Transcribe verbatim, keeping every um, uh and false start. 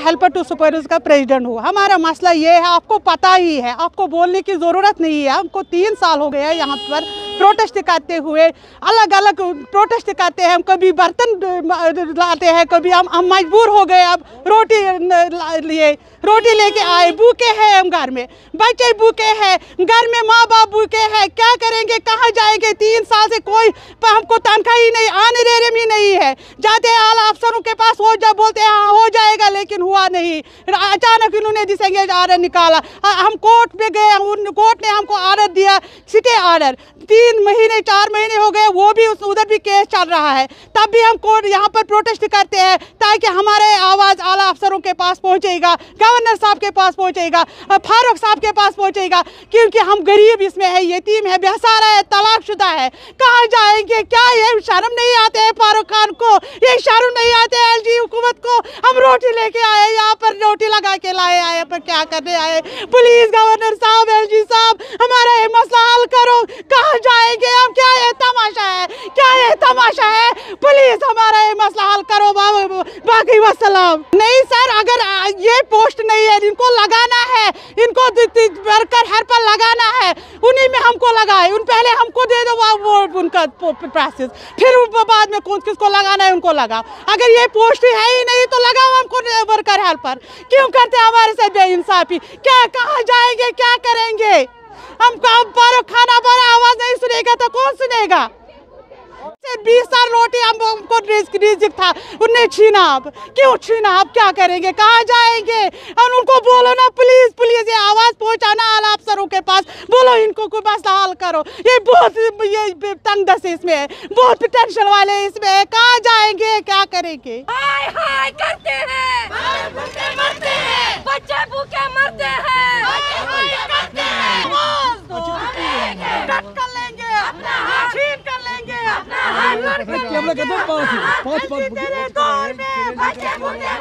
Helper to supervisor का president हूँ। हमारा मसला ये है, आपको पता ही है, आपको बोलने की ज़रूरत नहीं है। हमको तीन साल हो गया यहाँ पर प्रोटेस्ट करते हुए, अलग अलग प्रोटेस्ट करते हैं। हम कभी बर्तन लाते हैं, कभी हम हम मजबूर हो गए, अब रोटी लिए रोटी लेके आए, भूखे हैं हम, घर में बच्चे भूखे हैं, घर में माँ बाप भूखे हैं, क्या करेंगे, कहाँ जाएंगे? तीन साल से कोई हमको तनख्वाह ही नहीं, आने दे रहे भी नहीं है। जाते हैं आला अफसरों के पास, वो जब बोलते हैं हाँ हो जाएगा, लेकिन हुआ नहीं। अचानक इन्होंने डिसंगेज आर्डर निकाला, हम कोर्ट पे गए, उन कोर्ट ने हमको आर्डर दिया, स्टे आर्डर। तीन महीने चार महीने हो गए, वो भी उधर भी केस चल रहा है, तब भी हम कोर्ट यहाँ पर प्रोटेस्ट करते हैं ताकि हमारे आवाज़ आला अफसरों के पास पहुँचेगा, गवर्नर साहब के पास पहुँचेगा, फारूक साहब के पास पहुँचेगा, क्योंकि हम गरीब इसमें है, यतीम है, बेसहारा है, तलाकशुदा है। कहाँ जाएंगे? क्या ये शर्म नहीं आते हैं फारूक खान को? ये शर्म नहीं आते हैं एलजी हुकूमत को? हम रोटी लेके आए, यहाँ पर रोटी लगा के लाए, आए पर क्या करने आए? प्लीज़ गवर्नर साहब, एलजी साहब, हमारा ये मसला हल करो। कहाँ जाएंगे हम? क्या ये तमाशा है? क्या ये तमाशा है? प्लीज़ हमारा ये मसला हल करो। बाकी वसलाम। नहीं सर, अगर ये पोस्ट नहीं है, इनको लगाना है, इनको वर्कर हेल्पर लगाना है, उन्हीं में हमको लगाए। उन पहले हमको दे दो वो उनका प्रोसेस, फिर बाद में कौन किसको लगाना है उनको लगाओ। अगर ये पोस्ट है ही नहीं तो लगाओ हमको वर्कर हेल्पर। क्यों करते हैं हमारे साथ बेइंसाफी? क्या, कहाँ जाएंगे, क्या करेंगे? हमको फारूक खान हमारा आवाज़ नहीं सुनेगा तो कौन सुनेगा? बीस साल रोटी हमको रिजिक था, उन्हें छीना। अब क्यों छीना? अब क्या करेंगे? कहाँ जाएंगे? और उनको बोलो ना, प्लीज प्लीज ये आवाज़ पहुँचाना आला अफसरों के पास, बोलो इनको कोई मसला हल करो। ये बहुत ये तंग दस इसमें है, बहुत टेंशन वाले इसमें है। कहाँ जाएंगे, क्या करेंगे? हाय हाय करते हैं, भूखे मरते हैं, बच्चे भूखे मरते हैं, डट कर लेंगे, छीन कर लेंगे, अपना हाथ लड़के पाँच पाँच तेरे दौर में बच्चे भूखे